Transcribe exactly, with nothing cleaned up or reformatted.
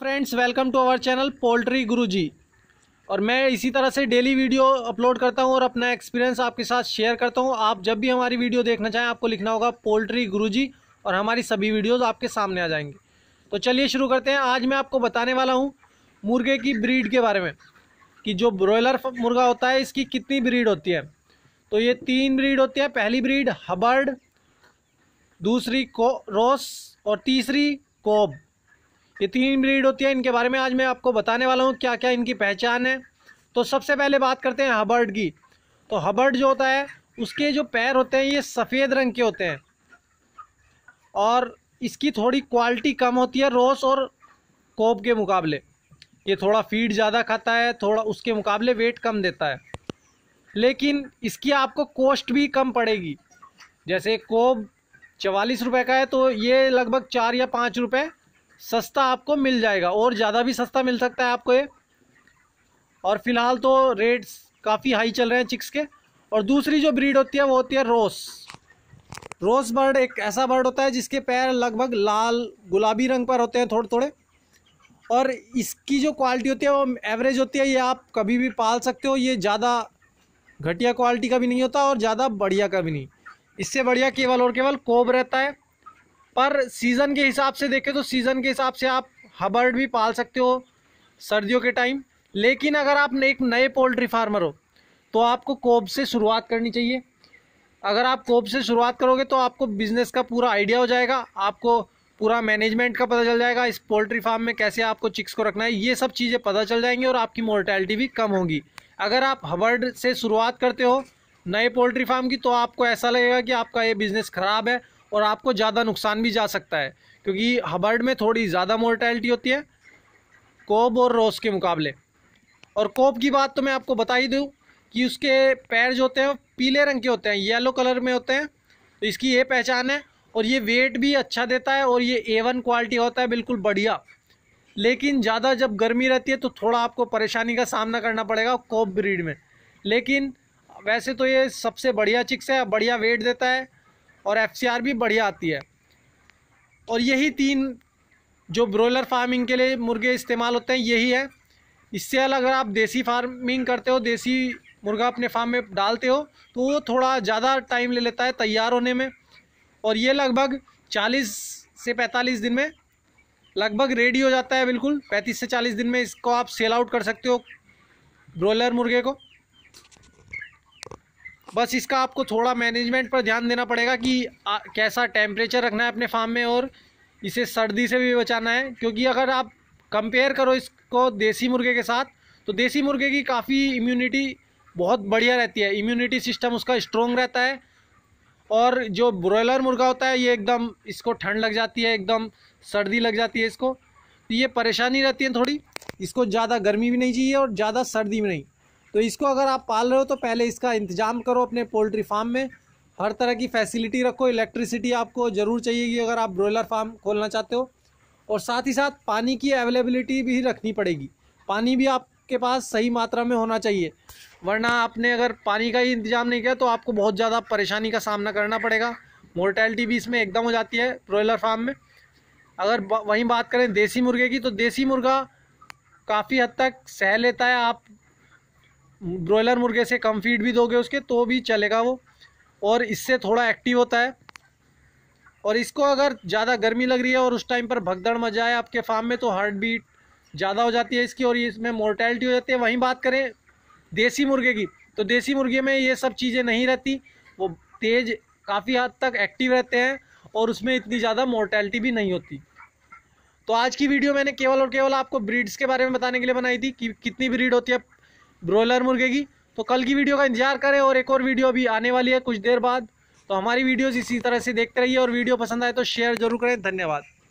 Friends, welcome to our channel poultry Guruji. और मैं इसी तरह से डेली वीडियो अपलोड करता हूं और अपना एक्सपीरियंस आपके साथ शेयर करता हूं। आप जब भी हमारी वीडियो देखना चाहें आपको लिखना होगा पोल्ट्री गुरुजी और हमारी सभी वीडियोस आपके सामने आ जाएंगी। तो चलिए शुरू करते हैं। आज मैं आपको बताने वाला हूं मुर्गे की ब्रीड के बारे में कि जो ब्रॉयलर मुर्गा होता है इसकी कितनी ब्रीड होती है। तो ये तीन ब्रीड होती है। पहली ब्रीड हबर्ड, दूसरी को रोस और तीसरी कोब। ये तीन ब्रीड होती है। इनके बारे में आज मैं आपको बताने वाला हूँ क्या क्या इनकी पहचान है। तो सबसे पहले बात करते हैं हबर्ड की। तो हबर्ड जो होता है उसके जो पैर होते हैं ये सफ़ेद रंग के होते हैं और इसकी थोड़ी क्वालिटी कम होती है रोस और कोब के मुकाबले। ये थोड़ा फीड ज़्यादा खाता है, थोड़ा उसके मुकाबले वेट कम देता है, लेकिन इसकी आपको कॉस्ट भी कम पड़ेगी। जैसे कोब चवालीस रुपये का है तो ये लगभग चार या पाँच रुपये सस्ता आपको मिल जाएगा, और ज़्यादा भी सस्ता मिल सकता है आपको ये। और फिलहाल तो रेट्स काफ़ी हाई चल रहे हैं चिक्स के। और दूसरी जो ब्रीड होती है वो होती है रोस। रोस बर्ड एक ऐसा बर्ड होता है जिसके पैर लगभग लाल गुलाबी रंग पर होते हैं थोड़े थोड़े, और इसकी जो क्वालिटी होती है वो एवरेज होती है। ये आप कभी भी पाल सकते हो। ये ज़्यादा घटिया क्वालिटी का भी नहीं होता और ज़्यादा बढ़िया का भी नहीं। इससे बढ़िया केवल और केवल कोब रहता है। पर सीज़न के हिसाब से देखें तो सीज़न के हिसाब से आप हबर्ड भी पाल सकते हो सर्दियों के टाइम। लेकिन अगर आप एक नए पोल्ट्री फार्मर हो तो आपको कोब से शुरुआत करनी चाहिए। अगर आप कोब से शुरुआत करोगे तो आपको बिज़नेस का पूरा आइडिया हो जाएगा, आपको पूरा मैनेजमेंट का पता चल जाएगा, इस पोल्ट्री फार्म में कैसे आपको चिक्स को रखना है, ये सब चीज़ें पता चल जाएंगी और आपकी मोर्टेलिटी भी कम होगी। अगर आप हबर्ड से शुरुआत करते हो नए पोल्ट्री फार्म की तो आपको ऐसा लगेगा कि आपका ये बिज़नेस ख़राब है और आपको ज़्यादा नुकसान भी जा सकता है, क्योंकि हबर्ड में थोड़ी ज़्यादा मोर्टेलिटी होती है कोब और रोस के मुकाबले। और कोब की बात तो मैं आपको बता ही दूँ कि उसके पैर जो होते हैं वो पीले रंग के होते हैं, येलो कलर में होते हैं। तो इसकी ये पहचान है। और ये वेट भी अच्छा देता है और ये ए वन क्वालिटी होता है, बिल्कुल बढ़िया। लेकिन ज़्यादा जब गर्मी रहती है तो थोड़ा आपको परेशानी का सामना करना पड़ेगा कोब ब्रीड में। लेकिन वैसे तो ये सबसे बढ़िया चिक्स है, बढ़िया वेट देता है और एफ सी आर भी बढ़िया आती है। और यही तीन जो ब्रॉयलर फार्मिंग के लिए मुर्गे इस्तेमाल होते हैं यही है। इससे अलग अगर आप देसी फार्मिंग करते हो, देसी मुर्गा अपने फार्म में डालते हो तो वो थोड़ा ज़्यादा टाइम ले लेता है तैयार होने में। और ये लगभग चालीस से पैंतालीस दिन में लगभग रेडी हो जाता है। बिल्कुल पैंतीस से चालीस दिन में इसको आप सेल आउट कर सकते हो ब्रॉयलर मुर्गे को। बस इसका आपको थोड़ा मैनेजमेंट पर ध्यान देना पड़ेगा कि आ, कैसा टेम्परेचर रखना है अपने फार्म में, और इसे सर्दी से भी बचाना है। क्योंकि अगर आप कंपेयर करो इसको देसी मुर्गे के साथ तो देसी मुर्गे की काफ़ी इम्यूनिटी बहुत बढ़िया रहती है, इम्यूनिटी सिस्टम उसका स्ट्रॉन्ग रहता है। और जो ब्रॉयलर मुर्गा होता है ये एकदम इसको ठंड लग जाती है, एकदम सर्दी लग जाती है इसको, तो ये परेशानी रहती है थोड़ी। इसको ज़्यादा गर्मी भी नहीं चाहिए और ज़्यादा सर्दी भी नहीं। तो इसको अगर आप पाल रहे हो तो पहले इसका इंतज़ाम करो अपने पोल्ट्री फार्म में। हर तरह की फैसिलिटी रखो। इलेक्ट्रिसिटी आपको ज़रूर चाहिएगी अगर आप ब्रॉयलर फार्म खोलना चाहते हो। और साथ ही साथ पानी की अवेलेबिलिटी भी रखनी पड़ेगी। पानी भी आपके पास सही मात्रा में होना चाहिए, वरना आपने अगर पानी का ही इंतज़ाम नहीं किया तो आपको बहुत ज़्यादा परेशानी का सामना करना पड़ेगा। मोर्टेलिटी भी इसमें एकदम हो जाती है ब्रॉयलर फार्म में। अगर वहीं बात करें देसी मुर्गे की तो देसी मुर्गा काफ़ी हद तक सह लेता है। आप ब्रॉयलर मुर्गे से कम फीड भी दोगे उसके तो भी चलेगा वो, और इससे थोड़ा एक्टिव होता है। और इसको अगर ज़्यादा गर्मी लग रही है और उस टाइम पर भगदड़ मच जाए आपके फार्म में तो हार्ट बीट ज़्यादा हो जाती है इसकी और इसमें मोर्टेलिटी हो जाती है। वहीं बात करें देसी मुर्गे की तो देसी मुर्गे में ये सब चीज़ें नहीं रहती, वो तेज़ काफ़ी हद तक एक्टिव रहते हैं और उसमें इतनी ज़्यादा मोर्टेलिटी भी नहीं होती। तो आज की वीडियो मैंने केवल और केवल आपको ब्रीड्स के बारे में बताने के लिए बनाई थी कि कितनी ब्रीड होती है ब्रॉयलर मुर्गे की। तो कल की वीडियो का इंतजार करें और एक और वीडियो अभी आने वाली है कुछ देर बाद। तो हमारी वीडियोस इसी तरह से देखते रहिए और वीडियो पसंद आए तो शेयर जरूर करें। धन्यवाद।